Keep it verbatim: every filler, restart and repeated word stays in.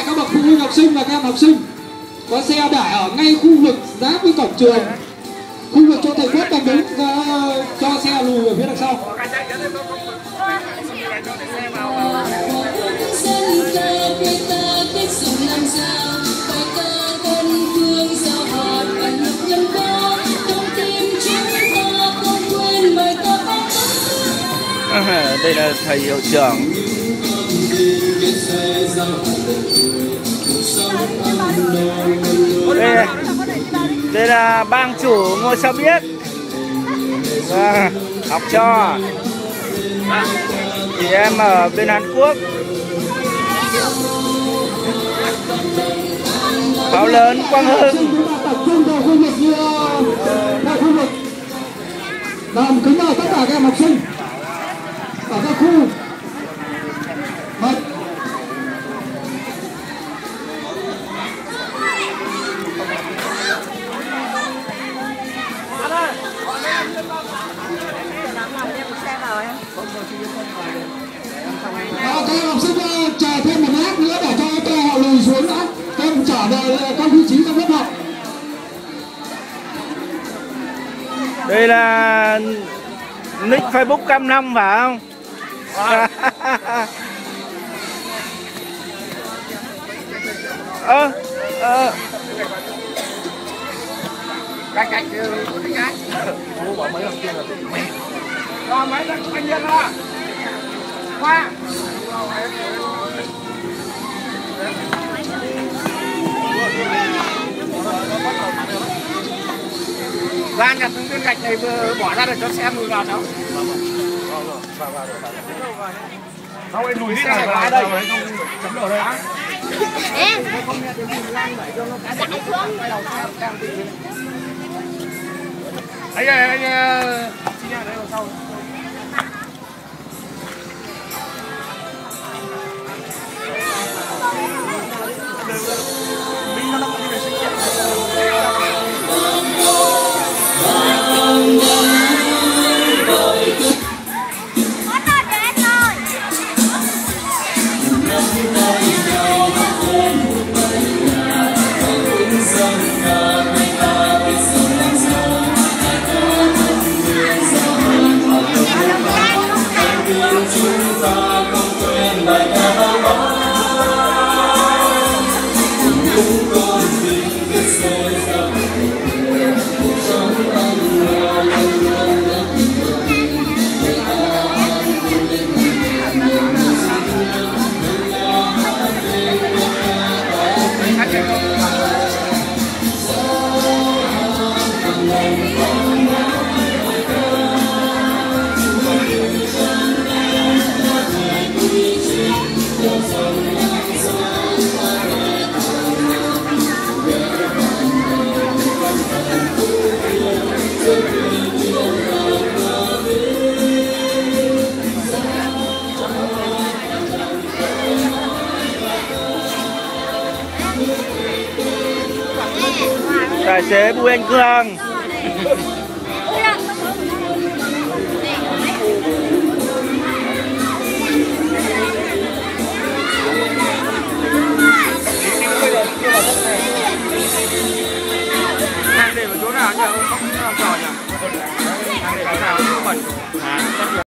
các bậc phụ huynh học sinh và các em học sinh có xe để ở ngay khu vực giáp với cổng trường, khu vực cho thầy Quất đang đứng uh, cho xe lùi ở phía đằng sau. À, đây là thầy hiệu trưởng. Đây, đây là bang chủ ngôi sao biết. À, học trò chị em ở bên Hàn Quốc. Pháo lớn Quang Hưng. Làm kính mời tất cả các em học sinh ở các khu. Mời. Các em học sinh chờ thêm một lát nữa để cho các họ lùi xuống đã. Các em trở về các vị trí trong lớp học. Đây là nick Facebook Cam Năm phải không? Ơ ờ Cách cách cái bỏ mấy lần kia rồi mấy lần anh nhân ra qua ra nhặt những viên gạch này bỏ ra để cho xe lùi vào cháu. Không anh lùi đi này vào đây chấm đầu đây. Em. Anh ơi anh xin nhà đây vào sau. Mình nó không đi sự kiện. Tài xế Bùi Anh Cương.